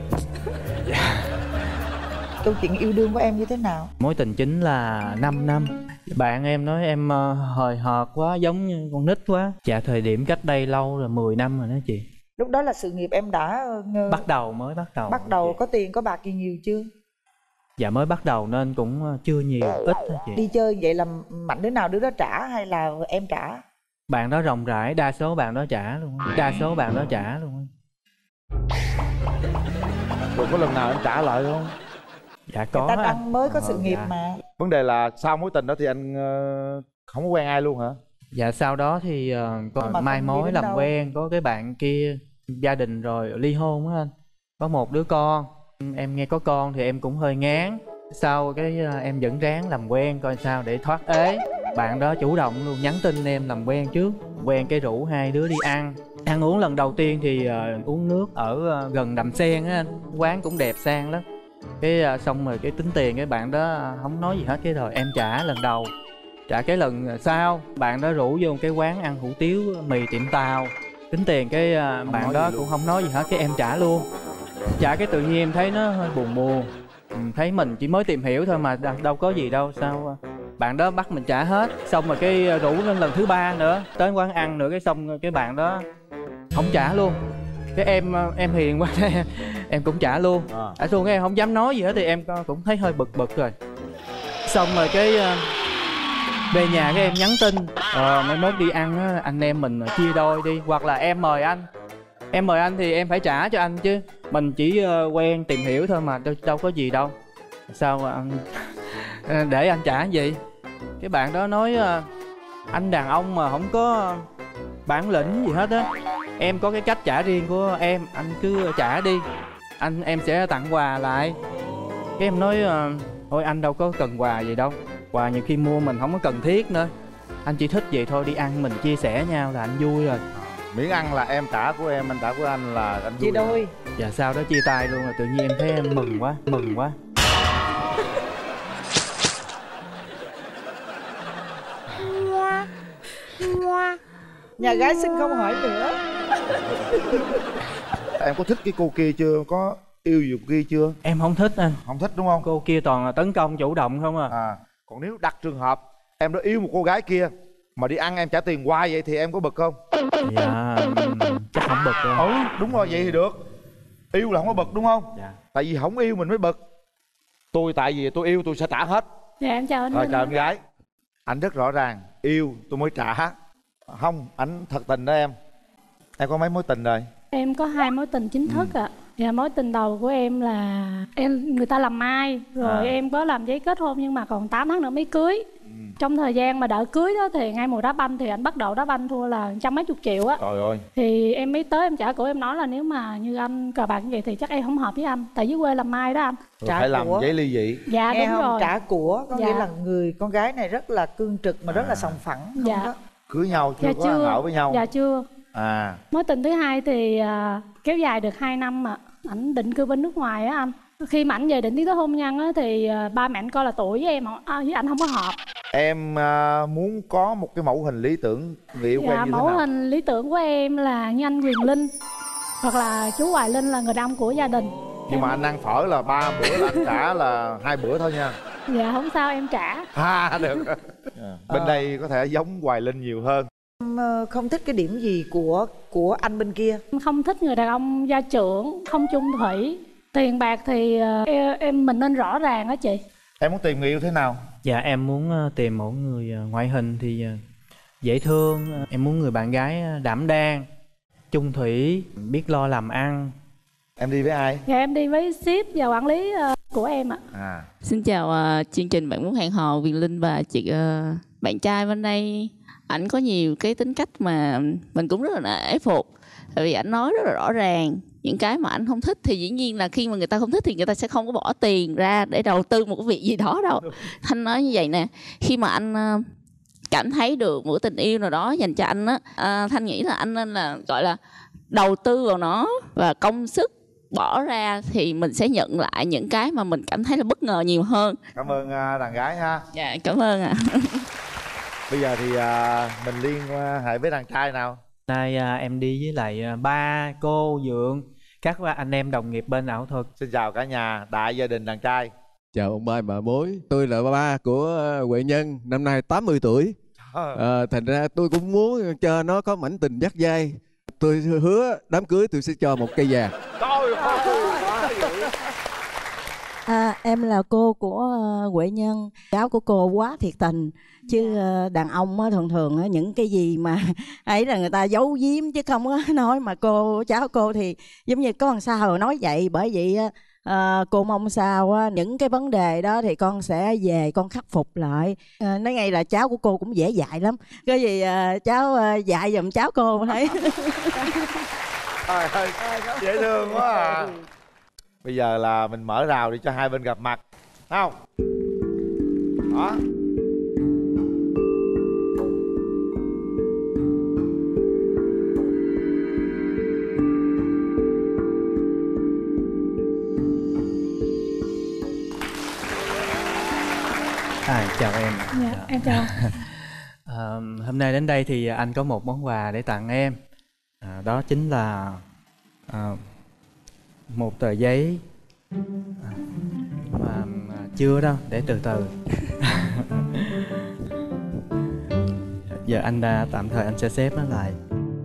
B: Câu chuyện yêu đương của em như thế nào?
G: Mối tình chính là năm năm. Bạn em nói em uh, hời hợt quá, giống như con nít quá. Dạ thời điểm cách đây lâu rồi, mười năm rồi đó chị.
B: Lúc đó là sự nghiệp em đã uh,
G: Bắt đầu mới bắt đầu.
B: bắt đầu có tiền có bạc gì nhiều chưa?
G: Dạ mới bắt đầu nên cũng chưa nhiều, ít thôi chị.
B: Đi chơi vậy là mạnh đứa nào đứa đó trả hay là em trả?
G: Bạn đó rộng rãi, đa số bạn đó trả luôn á. Đa số bạn đó trả luôn á.
A: Rồi có lần nào em trả lại không?
G: Dạ có.
B: Người ta đang
G: anh.
B: mới có sự
G: Ờ,
B: nghiệp
G: dạ.
B: mà.
A: Vấn đề là sau mối tình đó thì anh uh, không có quen ai luôn hả?
G: Dạ sau đó thì uh, có
B: Mà
G: mai
B: không đi
G: mối
B: đến
G: làm
B: đâu.
G: quen, có cái bạn kia gia đình rồi ly hôn á anh. Có một đứa con. Em nghe có con thì em cũng hơi ngán. Sau cái uh, em vẫn ráng làm quen coi sao để thoát ế. Bạn đó chủ động luôn nhắn tin em làm quen trước. Quen cái rủ hai đứa đi ăn. Ăn uống lần đầu tiên thì uh, uống nước ở uh, gần Đầm Sen á anh. Quán cũng đẹp sang lắm. Cái uh, xong rồi cái tính tiền cái bạn đó uh, không nói gì hết, cái rồi em trả lần đầu. Trả cái lần sau bạn đó rủ vô cái quán ăn hủ tiếu mì tiệm Tàu. Tính tiền cái uh, bạn đó cũng không nói gì hết, cái em trả luôn. Trả cái tự nhiên em thấy nó hơi buồn buồn. Ừ, thấy mình chỉ mới tìm hiểu thôi mà đâu, đâu có gì đâu, sao uh, bạn đó bắt mình trả hết. Xong rồi cái uh, rủ lên lần thứ ba nữa, tới quán ăn nữa, cái xong cái bạn đó không trả luôn. Cái em uh, em hiền quá em cũng trả luôn.
A: À.
G: Trả luôn cái em không dám nói gì hết thì em cũng thấy hơi bực bực rồi. Xong rồi cái uh, về nhà cái em nhắn tin ờ mai mốt đi ăn á, anh em mình chia đôi đi, hoặc là em mời anh. Em mời anh thì em phải trả cho anh chứ. Mình chỉ uh, quen tìm hiểu thôi mà đâu, đâu có gì đâu. Sao mà anh để anh trả gì. Cái bạn đó nói uh, anh đàn ông mà không có bản lĩnh gì hết á. Em có cái cách trả riêng của em, anh cứ trả đi, anh em sẽ tặng quà lại. Cái em nói uh, thôi anh đâu có cần quà gì đâu, quà nhiều khi mua mình không có cần thiết nữa. Anh chỉ thích vậy thôi, đi ăn mình chia sẻ nhau là anh vui rồi.
A: Miễn ăn là em trả của em, anh trả của anh là anh
B: Chia
A: vui.
B: đôi.
G: Dạ sau đó chia tay luôn rồi, tự nhiên em thấy em mừng quá, mừng quá.
B: Nhà gái xinh không hỏi nữa.
A: Em có thích cái cô kia chưa? Có yêu gì cô kia chưa?
G: Em không thích anh.
A: Không thích đúng không?
G: Cô kia toàn là tấn công chủ động không à.
A: À, còn nếu đặt trường hợp em đã yêu một cô gái kia mà đi ăn em trả tiền hoài vậy thì em có bực không?
G: Dạ chắc không bực đâu.
A: Ừ đúng rồi, vậy thì được. Yêu là không có bực đúng không?
G: Dạ.
A: Tại vì không yêu mình mới bực. Tôi tại vì tôi yêu tôi sẽ trả hết.
H: Dạ em chào anh.
A: Rồi chào em gái. Anh rất rõ ràng, yêu tôi mới trả. Không, anh thật tình đó em. Em có mấy mối tình rồi?
H: Em có hai mối tình chính thức ạ. Ừ. Dạ mối tình đầu của em là em người ta làm mai rồi à. Em có làm giấy kết hôn nhưng mà còn tám tháng nữa mới cưới. Ừ. Trong thời gian mà đợi cưới đó thì ngay mùa đá banh thì anh bắt đầu đá banh thua là trăm mấy chục triệu á.
A: Trời ơi.
H: Thì em mới tới em trả của em nói là nếu mà như anh cờ bạc như vậy thì chắc em không hợp với anh, tại dưới quê làm mai đó anh.
A: Rồi trả phải của. Làm giấy ly dị.
H: Dạ
B: nghe
H: đúng
B: không?
H: rồi.
B: Trả của có
H: dạ.
B: nghĩa là người con gái này rất là cương trực mà rất
A: à.
B: là sòng phẳng không
H: dạ.
B: đó.
A: Cưới nhau chưa,
H: dạ
A: có
H: chưa.
A: ăn ở với nhau?
H: Dạ chưa.
A: À.
H: Mối tình thứ hai thì uh, kéo dài được hai năm mà ảnh định cư bên nước ngoài á anh. Khi mà ảnh về định tiến tới hôn nhân á thì uh, ba mẹ anh coi là tuổi với em à, với anh không có hợp.
A: Em uh, muốn có một cái mẫu hình lý tưởng người yêu
H: dạ,
A: của em như
H: mẫu
A: thế nào?
H: hình lý tưởng của em là như anh Quyền Linh hoặc là chú Hoài Linh là người đàn ông của gia đình.
A: Nhưng em... mà anh ăn phở là ba bữa là anh trả là hai bữa thôi nha.
H: Dạ không sao, em trả.
A: À được. Bên đây có thể giống Hoài Linh nhiều hơn.
B: Em ờ, không thích cái điểm gì của của anh bên kia?
H: Không thích người đàn ông gia trưởng, không chung thủy. Tiền bạc thì uh, em, em mình nên rõ ràng đó chị.
A: Em muốn tìm người yêu thế nào?
G: Dạ em muốn uh, tìm một người uh, ngoại hình thì uh, dễ thương. uh, Em muốn người bạn gái uh, đảm đang, chung thủy, biết lo làm ăn.
A: Em đi với ai?
H: Dạ em đi với ship và quản lý uh, của em ạ.
A: À.
I: Xin chào uh, chương trình Bạn Muốn Hẹn Hò, Quyền Linh và chị. Uh, bạn trai bên đây ảnh có nhiều cái tính cách mà mình cũng rất là nể phục. Tại vì ảnh nói rất là rõ ràng những cái mà ảnh không thích, thì dĩ nhiên là khi mà người ta không thích thì người ta sẽ không có bỏ tiền ra để đầu tư một cái việc gì đó đâu. Thanh nói như vậy nè, khi mà anh uh, cảm thấy được một tình yêu nào đó dành cho anh á, uh, Thanh nghĩ là anh nên là gọi là đầu tư vào nó và công sức bỏ ra, thì mình sẽ nhận lại những cái mà mình cảm thấy là bất ngờ nhiều hơn.
A: Cảm ơn uh, đàn gái ha.
I: Dạ cảm ơn ạ. À.
A: Bây giờ thì uh, mình liên hệ với đàn trai nào.
G: Nay uh, em đi với lại uh, ba, cô, Dượng, các anh em đồng nghiệp bên ảo thuật.
A: Xin chào cả nhà, đại gia đình đàn trai.
J: Chào ông ba bà bối, tôi là ba của Huệ Nhân, năm nay tám mươi tuổi. À, thành ra tôi cũng muốn cho nó có mảnh tình dắt dây. Tôi hứa đám cưới tôi sẽ cho một cây vàng.
A: Trời ơi.
K: À, em là cô của uh, Huệ Nhân. Cháu của cô quá thiệt tình. Chứ uh, đàn ông á, thường thường á, những cái gì mà ấy là người ta giấu giếm chứ không có nói. Mà cô cháu cô thì giống như có làm sao rồi nói vậy. Bởi vậy uh, cô mong sao uh, những cái vấn đề đó thì con sẽ về con khắc phục lại. uh, Nói ngay là cháu của cô cũng dễ dạy lắm. Cái gì uh, cháu uh, dạy giùm cháu cô thấy.
A: Trời ơi, dễ thương quá à. Bây giờ là mình mở rào để cho hai bên gặp mặt. Không? Đó.
G: À, chào em.
H: Dạ, em chào.
G: À, hôm nay đến đây thì anh có một món quà để tặng em. À, đó chính là à, một tờ giấy à, mà, mà chưa đâu, để từ từ. Giờ anh đã tạm thời anh sẽ xếp nó lại.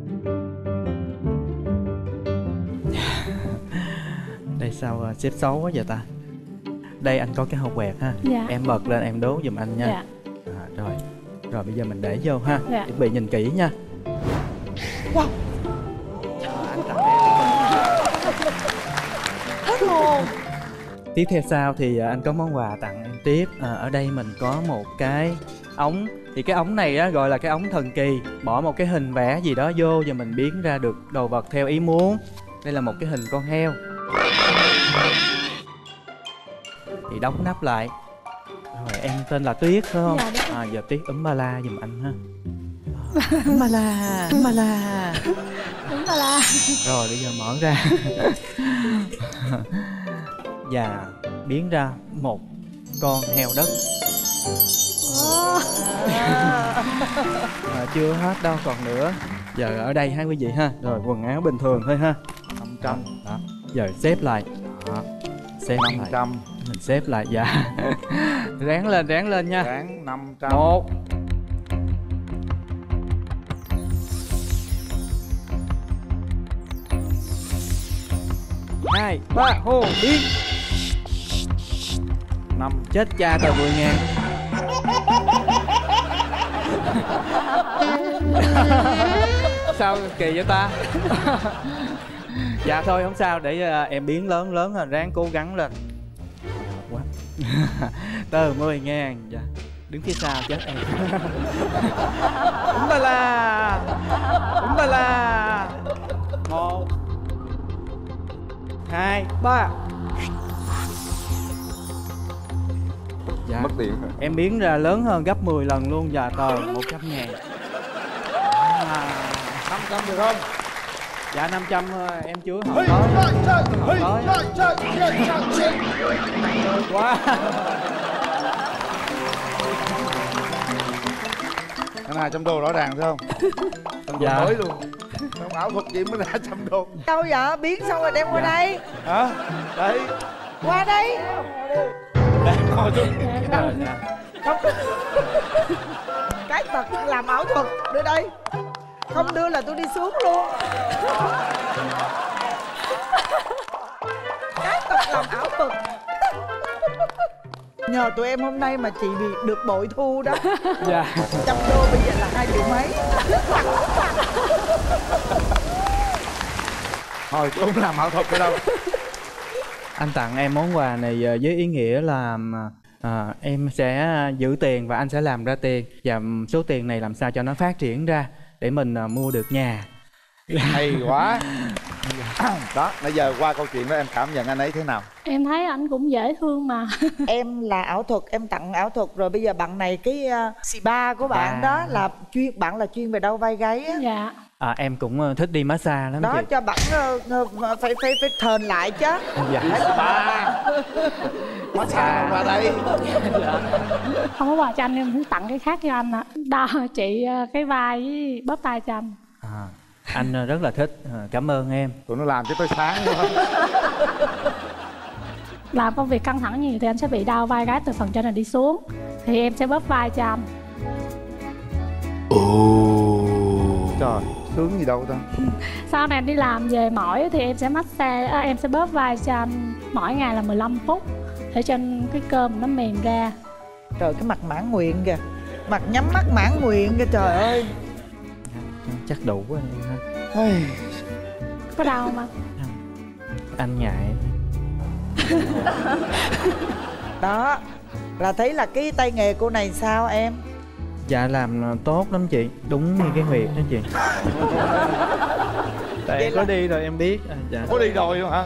G: Đây sao xếp xấu quá vậy ta. Đây anh có cái hộp quẹt ha.
H: Dạ.
G: Em bật lên em đố giùm anh nha.
H: Dạ.
G: À, rồi rồi bây giờ mình để vô ha.
H: Dạ.
G: Chuẩn bị nhìn kỹ nha.
B: Wow.
G: Anh tặng em.
B: Hết hồn.
G: Tiếp theo sau thì anh có món quà tặng em tiếp. À, ở đây mình có một cái ống. Thì cái ống này á, gọi là cái ống thần kỳ. Bỏ một cái hình vẽ gì đó vô và mình biến ra được đồ vật theo ý muốn. Đây là một cái hình con heo. Thì đóng nắp lại. Rồi em tên là Tuyết phải không?
H: Dạ, đúng.
G: À, giờ Tuyết ấm ba la giùm anh ha. Ấm ba la, ấm ba la.
H: Đúng là la.
G: Rồi bây giờ mở ra. Và biến ra một con heo đất. À, chưa hết đâu, còn nữa. Giờ ở đây hai quý vị ha. Rồi quần áo bình thường thôi ha. năm trăm. Đó. Giờ xếp lại. Đó. Xếp
A: năm trăm.
G: Mình xếp lại, dạ. Ráng lên, ráng lên nha.
A: Ráng năm trăm.
G: Một. Hai, ba, hô, biến. Năm, chết cha tờ mười ngàn. Sao kỳ vậy ta? Dạ thôi không sao, để uh, em biến lớn lớn hơn, ráng cố gắng lên. Quá. Tờ mười ngàn. Dạ. Đứng phía sau chết em. Đúng ba la. Đúng ba la. Một, hai, ba. Dạ.
J: Mất tiền hả?
G: Em biến ra lớn hơn gấp mười lần luôn. Dạ tờ một trăm ngàn. À,
A: năm trăm được không?
G: dạ năm trăm em chưa hỏi tới. Hỏi tới. Quá.
A: Cái này trăm đô rõ ràng thấy không? Trăm đô
G: Dạ.
A: mới luôn. Không ảo thuật gì mới ra trăm đô.
B: Đâu vậy? Biến xong rồi đem qua
A: Dạ.
B: đây.
A: Hả? Đấy.
B: Qua đây.
A: Đang ngồi xuống.
G: Không.
B: Không. Cái tật làm ảo thuật đưa đây. Không đưa là tôi đi xuống luôn. Cái tật làm ảo thuật. Nhờ tụi em hôm nay mà chị bị được bội thu đó.
G: Dạ.
B: Trăm đô bây giờ là hai triệu mấy.
A: Thôi tôi không làm ảo thuật nữa đâu.
G: Anh tặng em món quà này với ý nghĩa là à, em sẽ giữ tiền và anh sẽ làm ra tiền. Và số tiền này làm sao cho nó phát triển ra để mình à, mua được nhà.
A: Hay quá. Đó, nãy giờ qua câu chuyện đó em cảm nhận anh ấy thế nào?
H: Em thấy ảnh cũng dễ thương mà.
B: Em là ảo thuật, em tặng ảo thuật rồi, bây giờ bạn này cái uh, spa của bạn
G: À.
B: đó là chuyên, bạn là chuyên về đâu vai gáy á.
H: Dạ.
G: À, em cũng thích đi massage lắm
B: Đó
G: chị.
B: cho bạn uh, uh, phải phải phải thền lại chứ.
G: Dạ.
A: Spa. Massage qua đây.
H: Không có quà cho anh, em muốn tặng cái khác cho anh ạ. Đo chị cái vai với bóp tay cho anh.
G: À, anh rất là thích, cảm ơn em.
A: Tụi nó làm cho tôi sáng luôn.
H: Làm công việc căng thẳng nhiều thì anh sẽ bị đau vai gáy từ phần trên này đi xuống. Thì em sẽ bóp vai cho anh.
A: Trời, sướng gì đâu ta.
H: Sau này anh đi làm về mỏi thì em sẽ massage, à, em sẽ bóp vai cho anh mỗi ngày là mười lăm phút để cho cái cơ nó mềm ra.
B: Trời, cái mặt mãn nguyện kìa. Mặt nhắm mắt mãn nguyện kìa, trời ơi.
G: Chắc đủ rồi em ha.
B: Ôi.
H: Có đau không anh?
G: Anh ngại.
B: Đó là thấy là cái tay nghề cô này sao em?
G: Dạ làm tốt lắm chị, đúng như cái huyệt đó chị. Tại em có đi rồi em biết. À, dạ.
A: Có đi rồi luôn hả?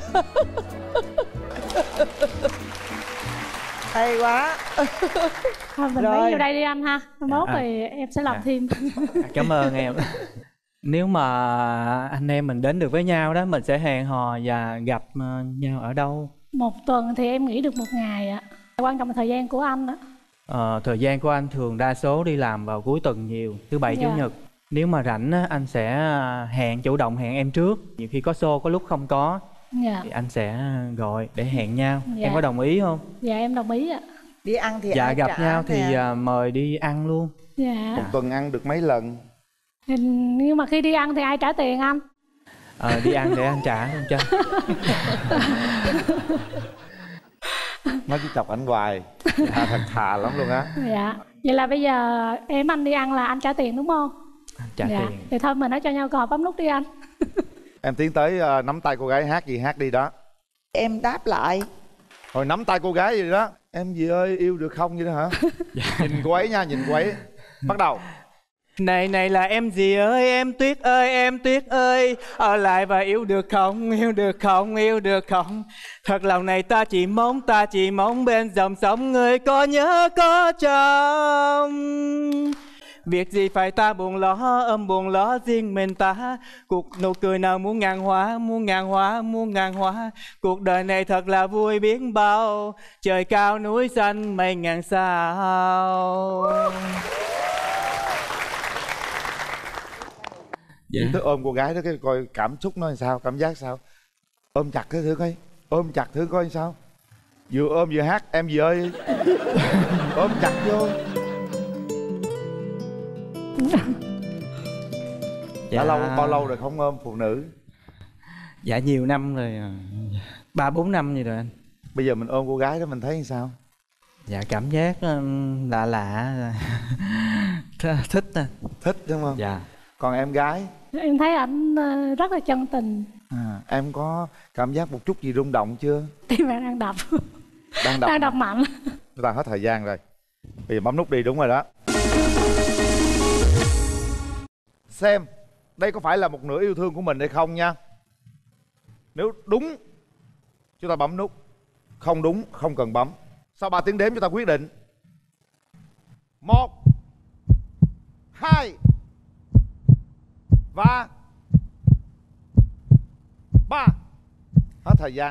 B: Hay quá.
H: Thôi mình
B: Rồi.
H: lấy vô đây đi anh ha. Mốt
G: À.
H: thì em sẽ làm
G: À.
H: thêm.
G: Cảm ơn em. Nếu mà anh em mình đến được với nhau đó, mình sẽ hẹn hò và gặp ờ, nhau ở đâu?
H: Một tuần thì em nghỉ được một ngày ạ. Quan trọng là thời gian của anh á.
G: Ờ, thời gian của anh thường đa số đi làm vào cuối tuần nhiều, thứ bảy
H: Dạ.
G: chủ nhật. Nếu mà rảnh á, anh sẽ hẹn, chủ động hẹn em trước. Nhiều khi có show, có lúc không có
H: Dạ.
G: thì anh sẽ gọi để hẹn nhau.
H: Dạ.
G: Em có đồng ý không?
H: Dạ em đồng ý ạ.
B: Đi ăn thì
G: Dạ
B: ai
G: gặp
B: trả
G: nhau thì
B: nè?
G: à, mời đi ăn luôn.
H: Dạ.
A: Một tuần ăn được mấy lần?
H: Thì, nhưng mà khi đi ăn thì ai trả tiền anh?
G: Ờ, đi ăn để anh trả luôn cho.
A: Nó chỉ chọc anh hoài. À, thật thà lắm luôn á.
H: Dạ. Vậy là bây giờ em anh đi ăn là anh trả tiền đúng không?
G: Anh trả
H: Dạ.
G: tiền.
H: Thì thôi mình nói cho nhau cơ hội bấm nút đi anh.
A: Em tiến tới ờ, nắm tay cô gái hát gì hát đi đó.
B: Em đáp lại.
A: Rồi nắm tay cô gái gì đó. Em gì ơi yêu được không vậy đó hả? Nhìn cô ấy nha, nhìn cô ấy. Bắt đầu.
G: Này này là em gì ơi, em Tuyết ơi, em Tuyết ơi, ở lại và yêu được không, yêu được không, yêu được không? Thật lòng này ta chỉ mong, ta chỉ mong bên dòng sông người có nhớ có chồng. Việc gì phải ta buồn lo, ôm buồn lo riêng mình ta. Cuộc nụ cười nào muốn ngàn hoa, muốn ngàn hoa, muốn ngàn hoa. Cuộc đời này thật là vui biết bao, trời cao núi xanh mây ngàn sao.
A: Dạ. Tới ôm cô gái đó cái coi cảm xúc nó làm sao, cảm giác sao. Ôm chặt cái thử coi. Ôm chặt thử coi sao. Vừa ôm vừa hát. Em gì ơi. Ôm chặt vô.
G: Dạ.
A: Đã lâu, bao lâu rồi không ôm phụ nữ?
G: Dạ nhiều năm rồi, ba bốn năm gì rồi anh.
A: Bây giờ mình ôm cô gái đó mình thấy sao?
G: Dạ cảm giác um, lạ lạ. Thích à.
A: Thích đúng không?
G: Dạ.
A: Còn em gái?
H: Em thấy ảnh ờ, rất là chân tình.
A: À, em có cảm giác một chút gì rung động chưa?
H: Tim em đang đập.
A: Đang đập.
H: Đang đập mạnh.
A: Chúng ta hết thời gian rồi. Bây giờ bấm nút đi, đúng rồi đó. Xem đây có phải là một nửa yêu thương của mình hay không nha. Nếu đúng chúng ta bấm nút, không đúng không cần bấm. Sau ba tiếng đếm chúng ta quyết định. Một, hai và ba. Hết thời gian.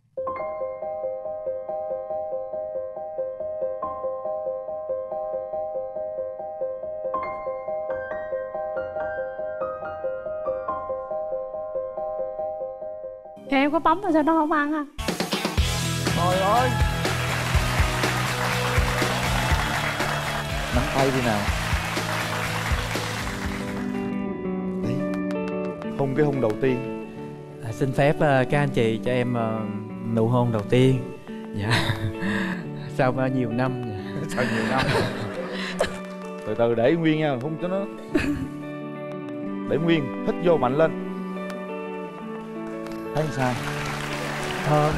H: Thì em có bấm mà sao nó không ăn à?
A: Trời ơi. Nắm tay đi nào. Đấy. Hôn cái hôn đầu tiên.
G: À, xin phép uh, các anh chị cho em uh, nụ hôn đầu tiên. Dạ. Sau bao nhiêu năm. Dạ.
A: Sau nhiều năm. Từ từ để nguyên nha, hôn cho nó. Để nguyên, hít vô mạnh lên. Thấy sao? Thơm.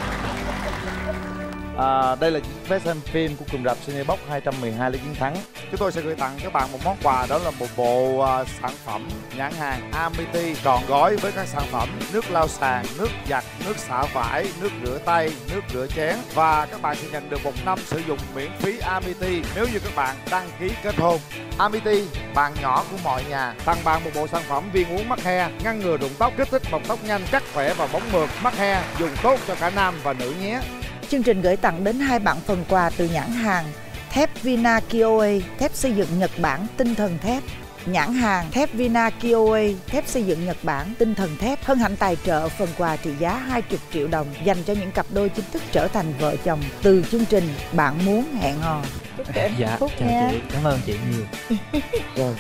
A: À, đây là vé xem phim của cụm rạp Cinebox hai trăm mười hai Lê Chiến Thắng. Chúng tôi sẽ gửi tặng các bạn một món quà, đó là một bộ uh, sản phẩm nhãn hàng Amity trọn gói với các sản phẩm nước lau sàn, nước giặt, nước xả vải, nước rửa tay, nước rửa chén, và các bạn sẽ nhận được một năm sử dụng miễn phí Amity nếu như các bạn đăng ký kết hôn. Amity, bạn nhỏ của mọi nhà, tặng bạn một bộ sản phẩm viên uống mắc he, ngăn ngừa rụng tóc, kích thích bong tóc nhanh, chắc khỏe và bóng mượt. Mắc he dùng tốt cho cả nam và nữ nhé.
B: Chương trình gửi tặng đến hai bạn phần quà từ nhãn hàng thép Vina Kioe, thép xây dựng Nhật Bản tinh thần thép. Nhãn hàng thép Vina Kioe, thép xây dựng Nhật Bản tinh thần thép hân hạnh tài trợ phần quà trị giá hai mươi triệu đồng dành cho những cặp đôi chính thức trở thành vợ chồng từ chương trình Bạn Muốn Hẹn Hò. Chúc các em
G: dạ,
B: hạnh phúc
G: chào
B: nha.
G: chị, cảm ơn chị nhiều.
A: Rồi.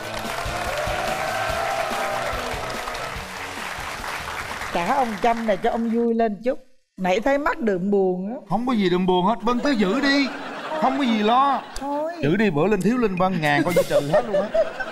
B: Cả ông Trâm này cho ông vui lên chút. Nãy thấy mắt đượm buồn á.
A: Không có gì đừng buồn hết, Bân cứ giữ đi. Không có gì lo.
B: Thôi.
A: Giữ đi, bữa lên thiếu linh Bân ngàn coi như trừ hết luôn á.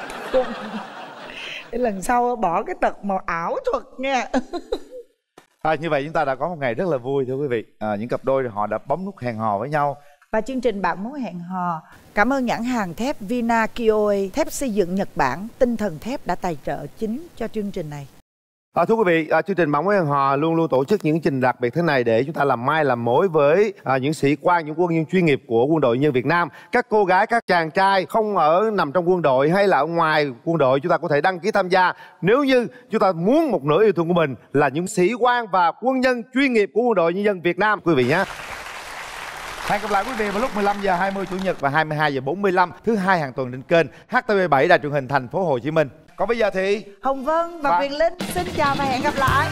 B: Để lần sau bỏ cái tật màu ảo thuật nha.
A: À, như vậy chúng ta đã có một ngày rất là vui thưa quý vị. À, những cặp đôi họ đã bấm nút hẹn hò với nhau.
B: Và chương trình Bạn Muốn Hẹn Hò cảm ơn nhãn hàng thép Vina Kioe, thép xây dựng Nhật Bản tinh thần thép đã tài trợ chính cho chương trình này.
L: À, thưa quý vị, à, chương trình Bạn Muốn Hẹn Hò luôn luôn tổ chức những chương trình đặc biệt thế này để chúng ta làm mai làm mối với à, những sĩ quan, những quân nhân chuyên nghiệp của Quân đội Nhân dân Việt Nam. Các cô gái, các chàng trai không ở nằm trong quân đội hay là ở ngoài quân đội, chúng ta có thể đăng ký tham gia. Nếu như chúng ta muốn một nửa yêu thương của mình là những sĩ quan và quân nhân chuyên nghiệp của Quân đội Nhân dân Việt Nam, quý vị nhé.
A: Hẹn gặp lại quý vị vào lúc mười lăm giờ hai mươi chủ nhật và hai mươi hai giờ bốn mươi lăm thứ hai hàng tuần trên kênh H T V bảy Đài Truyền hình Thành phố Hồ Chí Minh. Còn bây giờ thì
B: Hồng Vân và
A: Và...
B: Quyền Linh xin chào và hẹn gặp lại.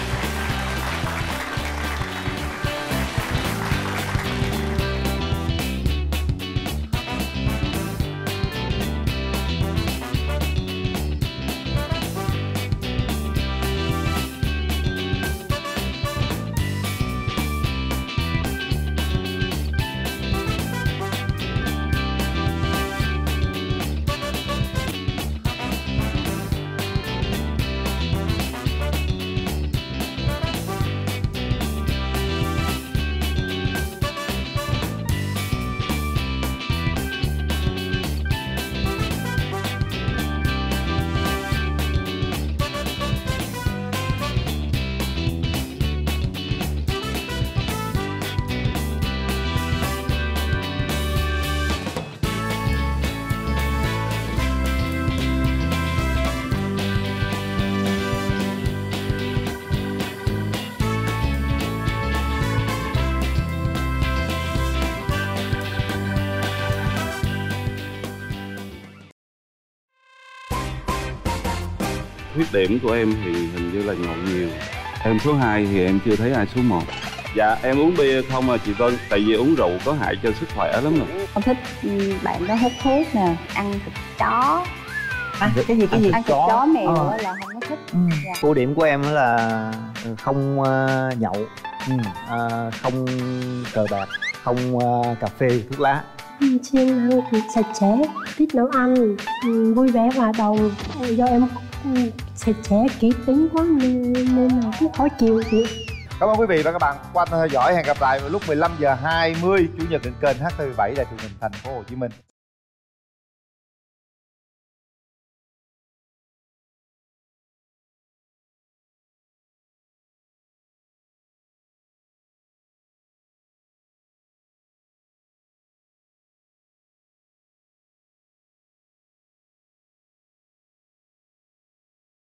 M: Khuyết điểm của em thì hình như là nhậu nhiều. Em số hai thì em chưa thấy ai số một. Dạ em uống bia không à chị Vân. Tại vì uống rượu có hại cho sức khỏe lắm rồi.
N: Con thích bạn đó hút thuốc nè, ăn thịt chó.
B: À, cái gì cái gì
N: ăn thịt chó, chó mèo
B: ờ.
N: là không có thích.
B: Ừ.
N: Dạ.
O: Ưu điểm của em là không uh, nhậu,
B: ừ.
O: uh, không cờ bạc, không uh, cà phê, thuốc lá.
P: Siêng năng, sạch sẽ, thích nấu ăn, vui vẻ hòa đồng. Do em sạch sẽ, kỹ tính quá nên, nên là cũng khó chịu chị.
A: Cảm ơn quý vị và các bạn quan theo dõi. Hẹn gặp lại vào lúc mười lăm giờ hai mươi chủ nhật trên kênh H T V bảy Đài Truyền hình Thành phố Hồ Chí Minh.